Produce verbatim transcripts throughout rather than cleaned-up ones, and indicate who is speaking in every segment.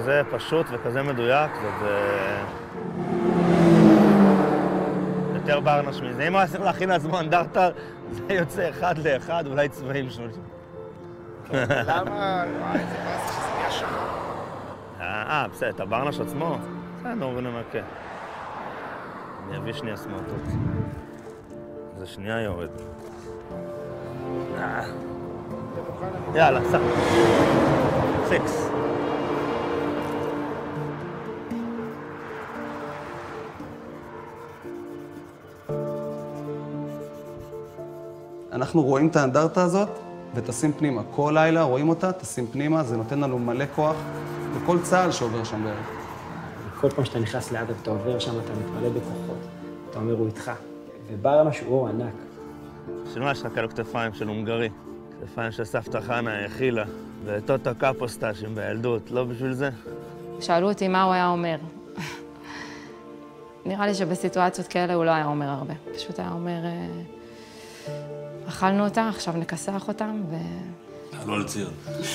Speaker 1: כזה פשוט וכזה מדויק, וזה... יותר ברנש מזה. אם הוא היה להכין לעצמו אנדרטה, זה יוצא אחד לאחד, אולי צבעים שלושים.
Speaker 2: למה? וואי, זה פס שזה נהיה שחור.
Speaker 1: אה, בסדר, את הברנש עצמו? בסדר, ונמקה. אני אביא שנייה סמרטוט. זה שנייה יורד. יאללה, סע. סיקס.
Speaker 3: אנחנו רואים את האנדרטה הזאת וטסים פנימה. כל לילה רואים אותה, טסים פנימה, זה נותן לנו מלא כוח לכל צהל שעובר שם בערך.
Speaker 4: כל פעם שאתה נכנס ליד אתה עובר שם, אתה מתמלא בכוחות. אתה אומר, הוא איתך. וברנש הוא אור ענק.
Speaker 1: שנו, יש לך כאלו כתפיים של הונגרי. כתפיים של סבתא חנה האכילה, וטוטו קפוסטשים בילדות, לא בשביל זה?
Speaker 5: שאלו אותי מה הוא היה אומר. נראה לי שבסיטואציות כאלה הוא לא היה אומר הרבה. פשוט היה אומר, אכלנו אותה, עכשיו נכסח אותם, ו...
Speaker 6: לא לציון.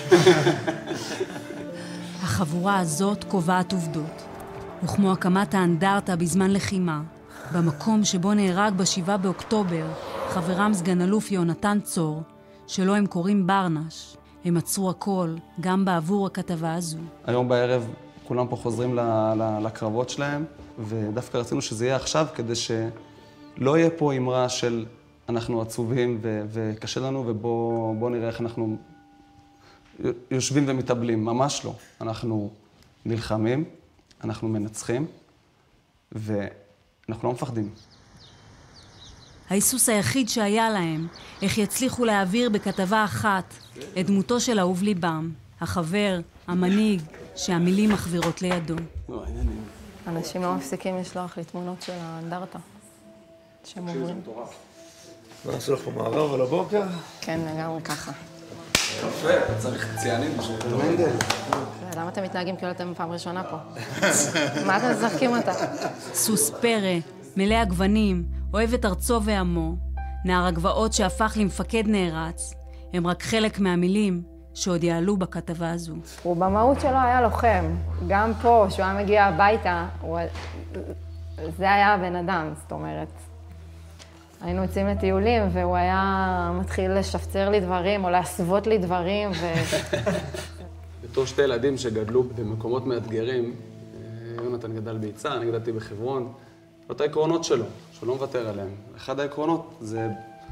Speaker 7: החבורה הזאת קובעת עובדות. וכמו הקמת האנדרטה בזמן לחימה, במקום שבו נהרג בשבעה באוקטובר, חברם סגן אלוף יונתן צור, שלו הם קוראים ברנש, הם עצרו הכל, גם בעבור הכתבה הזו.
Speaker 3: היום בערב כולם פה חוזרים לקרבות שלהם, ודווקא רצינו שזה יהיה עכשיו, כדי שלא יהיה פה אמרה של אנחנו עצובים ו- וקשה לנו, ובוא נראה איך אנחנו יושבים ומתאבלים. ממש לא. אנחנו נלחמים, אנחנו מנצחים, ואנחנו לא מפחדים.
Speaker 7: ההיסוס היחיד שהיה להם, איך יצליחו להעביר בכתבה אחת את דמותו של אהוב ליבם, החבר, המנהיג, שהמילים מחבירות לידו.
Speaker 5: אנשים לא מפסיקים לשלוח לי תמונות של האנדרטה, שהם עוברים.
Speaker 1: מה, עשו לך פה מערב על הבוקר?
Speaker 5: כן, לגמרי ככה.
Speaker 3: יפה, צריך ציינים בשביל מנדל.
Speaker 5: למה אתם מתנהגים כאילו אתם פעם ראשונה פה? מה אתם משחקים אותה?
Speaker 7: סוס פרא, מלא הגוונים, אוהב את ארצו ועמו, נער הגבעות שהפך למפקד נערץ, הם רק חלק מהמילים שעוד יעלו בכתבה הזו.
Speaker 5: הוא במהות שלו היה לוחם. גם פה, כשהוא היה מגיע הביתה, הוא... זה היה הבן אדם, זאת אומרת. היינו יוצאים לטיולים, והוא היה מתחיל לשפצר לי דברים, או להסוות לי דברים, ו...
Speaker 3: בתור שתי ילדים שגדלו במקומות מאתגרים, יונתן גדל ביצהר, אני גדלתי בחברון, זאת העקרונות שלו, שהוא לא מוותר עליהם. אחד העקרונות זה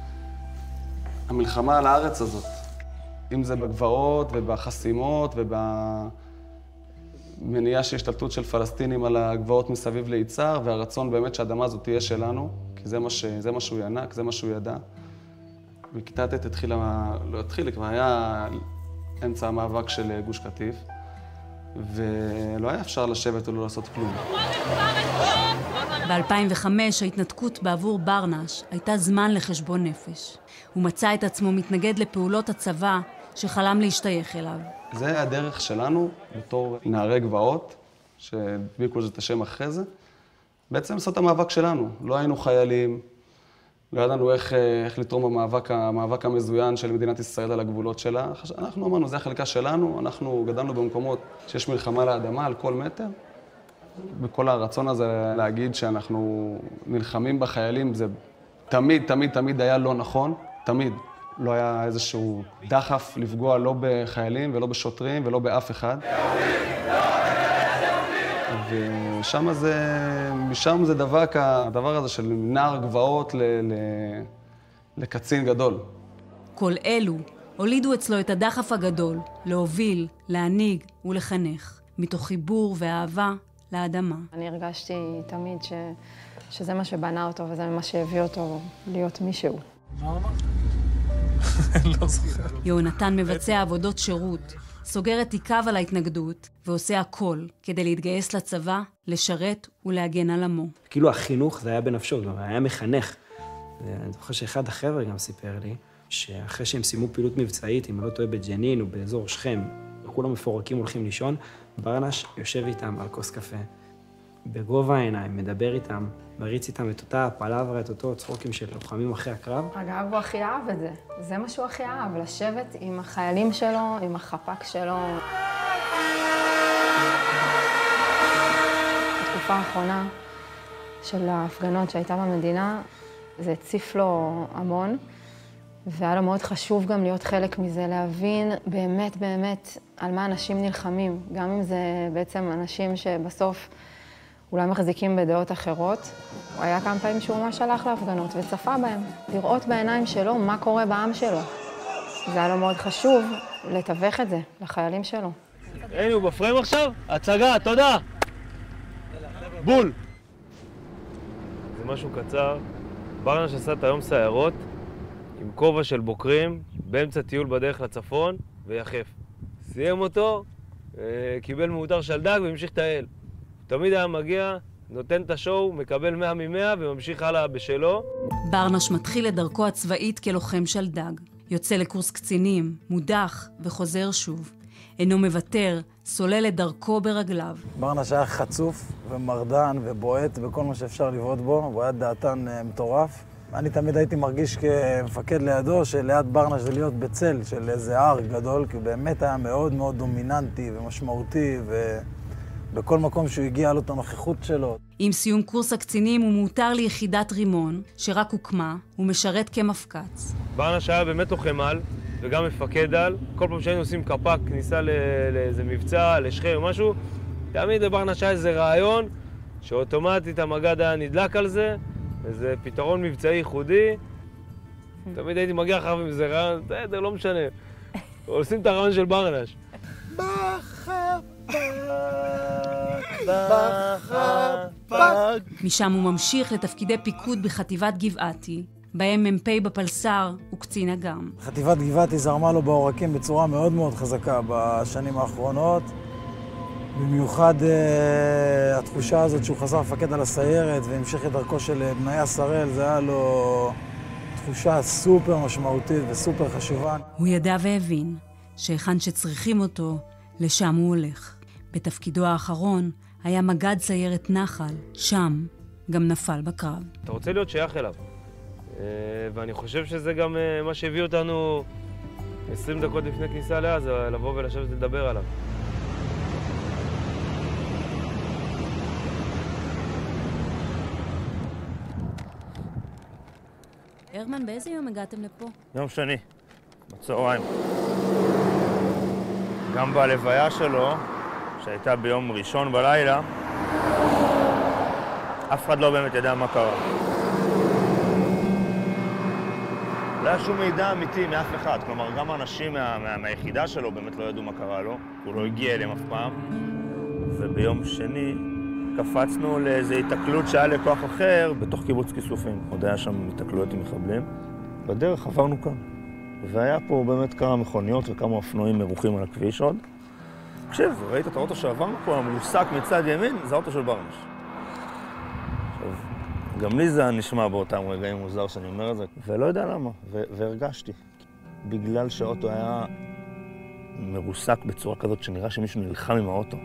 Speaker 3: המלחמה על הארץ הזאת. אם זה בגבעות ובחסימות ובמניעה של השתלטות של פלסטינים על הגבעות מסביב ליצהר, והרצון באמת שהאדמה הזאת תהיה שלנו, כי זה מה, ש... זה מה שהוא ינק, זה מה שהוא ידע. בכיתה ט' התחיל, לא התחיל, כבר היה אמצע המאבק של גוש קטיף, ולא היה אפשר לשבת ולא לעשות כלום.
Speaker 7: ב-אלפיים וחמש ההתנתקות בעבור ברנש הייתה זמן לחשבון נפש. הוא מצא את עצמו מתנגד לפעולות הצבא שחלם להשתייך אליו.
Speaker 3: זה הדרך שלנו בתור נערי גבעות, שהדביקו לזה את השם אחרי זה, בעצם לעשות את המאבק שלנו. לא היינו חיילים, לא ידענו איך, איך לתרום במאבק המאבק המזוין של מדינת ישראל על הגבולות שלה. אנחנו אמרנו, זה החלקה שלנו, אנחנו גדלנו במקומות שיש מלחמה לאדמה על כל מטר. בכל הרצון הזה להגיד שאנחנו נלחמים בחיילים, זה תמיד, תמיד, תמיד היה לא נכון, תמיד. לא היה איזשהו דחף לפגוע לא בחיילים ולא בשוטרים ולא באף אחד. ושם זה, משם זה דבק הדבר הזה של נער גבעות ל, ל, לקצין גדול.
Speaker 7: כל אלו הולידו אצלו את הדחף הגדול, להוביל, להנהיג ולחנך, מתוך חיבור ואהבה לאדמה.
Speaker 5: אני הרגשתי תמיד ש, שזה מה שבנה אותו וזה מה שהביא אותו להיות מישהו.
Speaker 2: מה אמרת?
Speaker 6: לא זוכר.
Speaker 7: יונתן מבצע עבודות שירות, סוגר את תיקיו על ההתנגדות ועושה הכל כדי להתגייס לצבא, לשרת ולהגן על עמו.
Speaker 4: כאילו החינוך זה היה בנפשו, גם היה מחנך. אני זוכר שאחד החבר'ה גם סיפר לי, שאחרי שהם סיימו פעילות מבצעית, אם אני לא טועה בג'נין או באזור שכם, וכולם מפורקים הולכים לישון, ברנש יושב איתם על כוס קפה, בגובה העיניים, מדבר איתם, מריץ איתם את אותה הפלברה, את אותו צחוקים של לוחמים אחרי הקרב.
Speaker 5: אגב, הוא הכי אהב את זה. זה מה שהוא הכי אהב, לשבת עם החיילים שלו, עם החפ"ק שלו. האחרונה של ההפגנות שהייתה במדינה, זה הציף לו המון, והיה לו מאוד חשוב גם להיות חלק מזה, להבין באמת באמת על מה אנשים נלחמים, גם אם זה בעצם אנשים שבסוף אולי מחזיקים בדעות אחרות. הוא היה כמה פעמים שהוא ממש הלך להפגנות וצפה בהם, לראות בעיניים שלו מה קורה בעם שלו. זה היה לו מאוד חשוב לתווך את זה לחיילים שלו.
Speaker 1: הנה, הוא בפריים עכשיו? הצגה, תודה! בול! זה משהו קצר. ברנש עשה את היום סיירות עם כובע של בוקרים באמצע טיול בדרך לצפון ויחף. סיים אותו, קיבל מאותר שלדג והמשיך טייל. תמיד היה מגיע, נותן את השואו, מקבל מאה ממאה וממשיך הלאה בשלו.
Speaker 7: ברנש מתחיל את דרכו הצבאית כלוחם שלדג. יוצא לקורס קצינים, מודח וחוזר שוב. אינו מוותר, סולל את דרכו ברגליו.
Speaker 8: ברנש היה חצוף ומרדן ובועט בכל מה שאפשר לבעוט בו, הוא היה דעתן מטורף. אני תמיד הייתי מרגיש כמפקד לידו, שליד ברנש זה להיות בצל של איזה הר גדול, כי הוא באמת היה מאוד מאוד דומיננטי ומשמעותי, ובכל מקום שהוא הגיע לו את הנוכחות שלו.
Speaker 7: עם סיום קורס הקצינים הוא מאותר ליחידת רימון, שרק הוקמה, הוא משרת כמפקץ.
Speaker 1: ברנש היה באמת לוחם על, וגם מפקד על. כל פעם שהיינו עושים קפק, כניסה לאיזה מבצע, לשחי או משהו, תמיד לברנש היה איזה רעיון, שאוטומטית המגד היה נדלק על זה, איזה פתרון מבצעי ייחודי. תמיד הייתי מגיע אחריו עם איזה רעיון, בסדר, לא משנה. עושים את הרעיון של ברנש.
Speaker 7: משם הוא ממשיך לתפקידי פיקוד בחטיבת גבעתי, בהם מ"פ בפלסר וקצין אג"ם.
Speaker 8: חטיבת גבעתי זרמה לו בעורקים בצורה מאוד מאוד חזקה בשנים האחרונות. במיוחד uh, התחושה הזאת שהוא חזר לפקד על הסיירת והמשיך את דרכו של בניה שראל, זה היה לו תחושה סופר משמעותית וסופר חשובה.
Speaker 7: הוא ידע והבין שהיכן שצריכים אותו, לשם הוא הולך. בתפקידו האחרון היה מגד סיירת נחל, שם גם נפל בקרב.
Speaker 1: אתה רוצה להיות שייך אליו, ואני חושב שזה גם מה שהביא אותנו עשרים דקות לפני כניסה לעזה, לבוא ולשבת לדבר עליו.
Speaker 7: הרמן, באיזה יום הגעתם לפה?
Speaker 1: יום שני, בצהריים. גם בלוויה שלו, שהייתה ביום ראשון בלילה, אף אחד לא באמת ידע מה קרה. לא היה שום מידע אמיתי מאף אחד, כלומר גם האנשים מה, מה, מהיחידה שלו באמת לא ידעו מה קרה לו, הוא לא הגיע אליהם אף פעם. וביום שני קפצנו לאיזו התקלות שהיה לכוח אחר בתוך קיבוץ כיסופים. עוד היה שם התקלויות עם מחבלים. בדרך עברנו כאן. והיה פה באמת כמה מכוניות וכמה אופנועים מרוחים על הכביש עוד. תקשיב, ראית את האוטו שעברנו פה, המרוסק מצד ימין, זה האוטו של ברנש. עכשיו, גם לי זה נשמע באותם רגעים מוזר שאני אומר את זה, ולא יודע למה, והרגשתי. בגלל שהאוטו היה מרוסק בצורה כזאת שנראה שמישהו נלחם עם האוטו.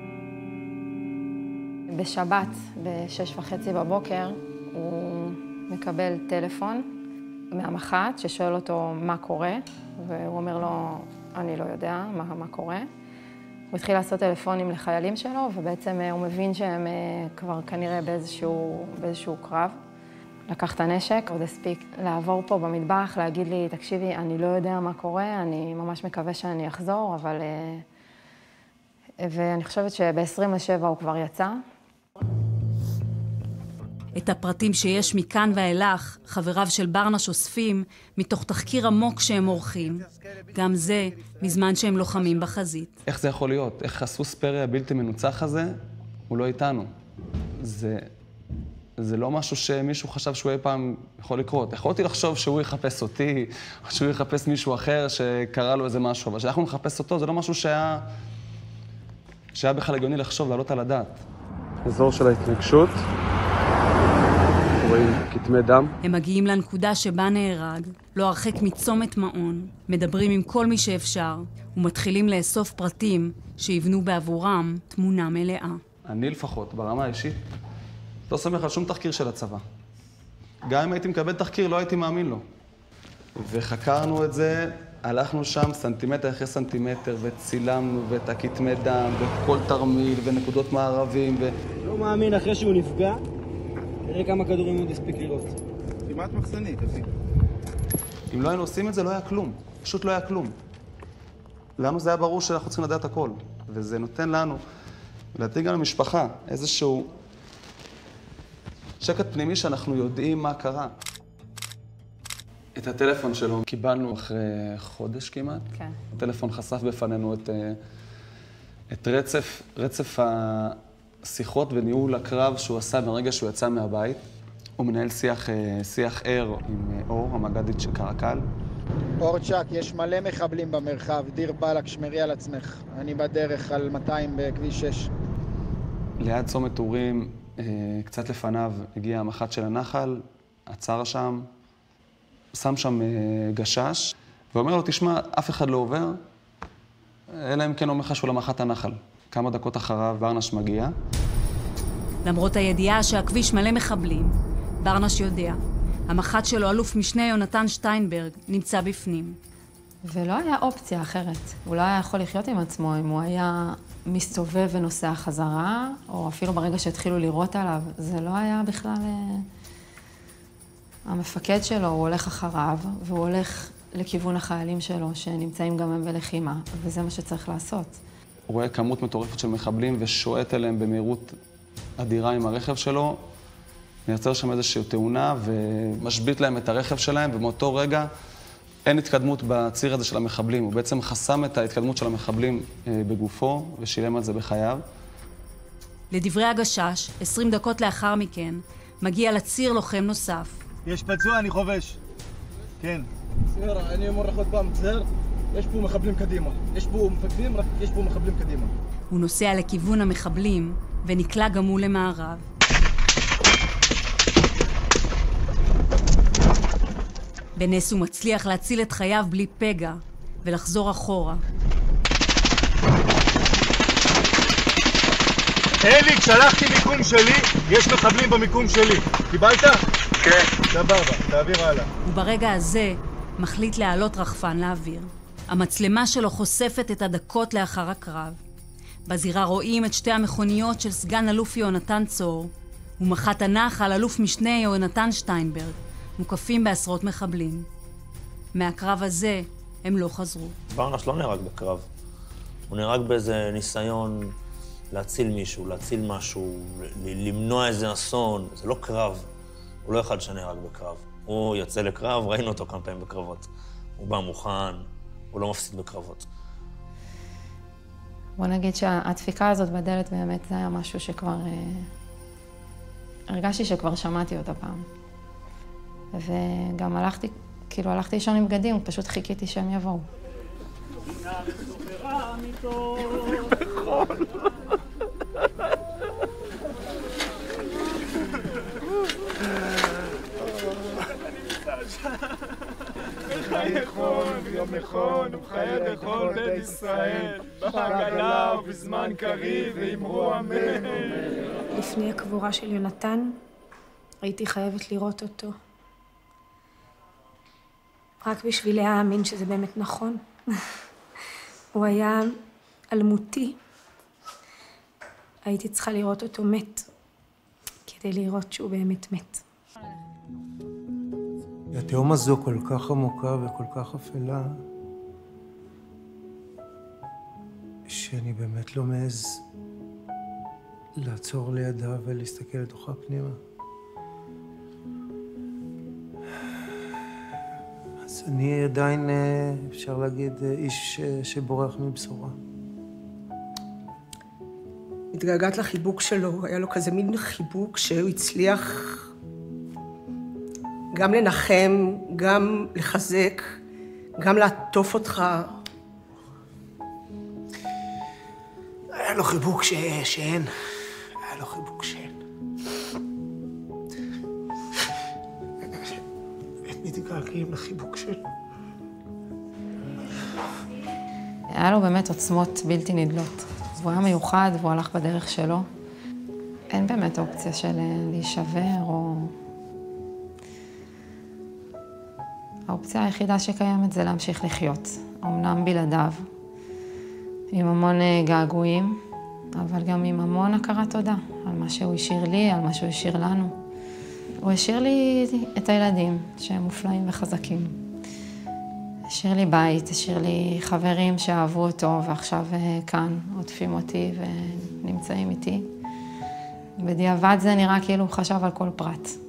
Speaker 5: בשבת, בשש וחצי בבוקר, הוא מקבל טלפון מהמח"ט ששואל אותו מה קורה, והוא אומר לו, אני לא יודע מה, מה קורה. הוא התחיל לעשות טלפונים לחיילים שלו, ובעצם הוא מבין שהם כבר כנראה באיזשהו, באיזשהו קרב. לקח את הנשק, עוד הספיק לעבור פה במטבח, להגיד לי, תקשיבי, אני לא יודע מה קורה, אני ממש מקווה שאני אחזור, אבל... ואני חושבת שב-עשרים ושבע הוא כבר יצא.
Speaker 7: את הפרטים שיש מכאן ואילך, חבריו של ברנש אוספים מתוך תחקיר עמוק שהם עורכים. גם זה, בזמן שהם לוחמים בחזית.
Speaker 3: איך זה יכול להיות? איך הסוס פרא הבלתי מנוצח הזה, הוא לא איתנו. זה, זה לא משהו שמישהו חשב שהוא אי פעם יכול לקרות. יכולתי לחשוב שהוא יחפש אותי, או שהוא יחפש מישהו אחר שקרה לו איזה משהו, אבל כשאנחנו נחפש אותו, זה לא משהו שהיה, שהיה בכלל הגיוני לחשוב, לעלות על הדעת. אזור של ההתנגשות. רואים כתמי דם.
Speaker 7: הם מגיעים לנקודה שבה נהרג, לא הרחק מצומת מעון, מדברים עם כל מי שאפשר, ומתחילים לאסוף פרטים שיבנו בעבורם תמונה מלאה.
Speaker 3: אני לפחות, ברמה האישית, לא סומך על שום תחקיר של הצבא. גם אם הייתי מקבל תחקיר, לא הייתי מאמין לו. וחקרנו את זה, הלכנו שם סנטימטר אחרי סנטימטר, וצילמנו, ואת הכתמי דם, וכל תרמיל, ונקודות מערבים, ו...
Speaker 4: מאמין, אחרי שהוא נפגע, תראה כמה כדורים הוא עוד הספיק לראות.
Speaker 2: כמעט מחסנית, אחי.
Speaker 3: אם לא היינו עושים את זה, לא היה כלום. פשוט לא היה כלום. לנו זה היה ברור שאנחנו צריכים לדעת הכל. וזה נותן לנו, לדעתי גם למשפחה, איזשהו שקט פנימי שאנחנו יודעים מה קרה. את הטלפון שלו קיבלנו אחרי חודש כמעט.
Speaker 5: כן.
Speaker 3: הטלפון חשף בפנינו את, את רצף, רצף השיחות וניהול הקרב שהוא עשה ברגע שהוא יצא מהבית. הוא מנהל שיח, שיח ער עם אור, המג"דית של קרקל.
Speaker 9: אורצ'ק, יש מלא מחבלים במרחב, דיר בלק, שמרי על עצמך. אני בדרך על מאתיים בכביש שש.
Speaker 3: ליד צומת טורים, קצת לפניו, הגיע המח"ט של הנחל, עצר שם, שם שם גשש, ואומר לו, תשמע, אף אחד לא עובר, אלא אם כן אומר לך שהוא למח"ט הנחל. כמה דקות אחריו ברנש מגיע.
Speaker 7: למרות הידיעה שהכביש מלא מחבלים, ברנש יודע, המח"ט שלו, אלוף משנה יונתן שטיינברג, נמצא בפנים.
Speaker 5: ולא היה אופציה אחרת. הוא לא היה יכול לחיות עם עצמו אם הוא היה מסתובב ונוסע חזרה, או אפילו ברגע שהתחילו לירות עליו. זה לא היה בכלל... המפקד שלו, הוא הולך אחריו, והוא הולך לכיוון החיילים שלו, שנמצאים גם הם בלחימה, וזה מה שצריך לעשות.
Speaker 3: הוא רואה כמות מטורפת של מחבלים ושועט אליהם במהירות אדירה עם הרכב שלו, מייצר שם איזושהי תאונה ומשבית להם את הרכב שלהם, ומאותו רגע אין התקדמות בציר הזה של המחבלים. הוא בעצם חסם את ההתקדמות של המחבלים בגופו ושילם על זה בחייו.
Speaker 7: לדברי הגשש, עשרים דקות לאחר מכן, מגיע לציר לוחם נוסף.
Speaker 10: יש פצוע, אני חובש. כן.
Speaker 11: סמרה, אני אומר לך עוד פעם, צר, יש פה מחבלים קדימה. יש פה מפקדים, רק יש פה מחבלים קדימה.
Speaker 7: הוא נוסע לכיוון המחבלים ונקלע גם הוא למערב. בנס הוא מצליח להציל את חייו בלי פגע ולחזור אחורה.
Speaker 10: אליק, שלחתי מיקום שלי, יש מחבלים במיקום שלי. קיבלת? כן. סבבה, תעביר הלאה.
Speaker 7: וברגע הזה מחליט להעלות רחפן לאוויר. המצלמה שלו חושפת את הדקות לאחר הקרב. בזירה רואים את שתי המכוניות של סגן אלוף יונתן צור ומח"ט הנחל אלוף משנה יונתן שטיינברג, מוקפים בעשרות מחבלים. מהקרב הזה הם לא חזרו.
Speaker 1: ברנש לא נהרג בקרב. הוא נהרג באיזה ניסיון להציל מישהו, להציל משהו, למנוע איזה אסון. זה לא קרב. הוא לא אחד שנהרג בקרב. הוא יוצא לקרב, ראינו אותו כמה פעמים בקרבות. הוא בא מוכן, הוא לא מפסיד בקרבות.
Speaker 5: בוא נגיד שהדפיקה הזאת בדלת באמת זה היה משהו שכבר... הרגשתי שכבר שמעתי אותה פעם. וגם הלכתי, כאילו הלכתי לישון עם בגדים, פשוט חיכיתי שהם יבואו.
Speaker 2: יום נכון ומחייב לכל בית ישראל, בעגלה ובזמן קריב ואמרו אמן.
Speaker 12: לפני הקבורה של יונתן, הייתי חייבת לראות אותו. רק בשביל להאמין שזה באמת נכון. הוא היה אלמותי. הייתי צריכה לראות אותו מת, כדי לראות שהוא באמת מת.
Speaker 13: התהום הזו כל כך עמוקה וכל כך אפלה, שאני באמת לא מעז לעצור לידה ולהסתכל לתוכה פנימה. אז אני עדיין, אפשר להגיד, איש שבורח מבשורה.
Speaker 14: התגעגעת לחיבוק שלו, היה לו כזה מין חיבוק שהוא הצליח גם לנחם, גם לחזק, גם לעטוף אותך.
Speaker 13: היה לו חיבוק ש... שאין. היה לו חיבוק שאין. מתגעגעים לחיבוק שלו.
Speaker 5: היה לו באמת עוצמות בלתי נדלות. הוא היה מיוחד והוא הלך בדרך שלו. אין באמת אופציה של להישבר או... האופציה היחידה שקיימת זה להמשיך לחיות. אמנם בלעדיו, עם המון געגועים, אבל גם עם המון הכרת תודה על מה שהוא השאיר לי, על מה שהוא השאיר לנו. הוא השאיר לי את הילדים שהם מופלאים וחזקים. השאיר לי בית, השאיר לי חברים שאהבו אותו ועכשיו כאן עוטפים אותי ונמצאים איתי. בדיעבד זה נראה כאילו הוא חשב על כל פרט.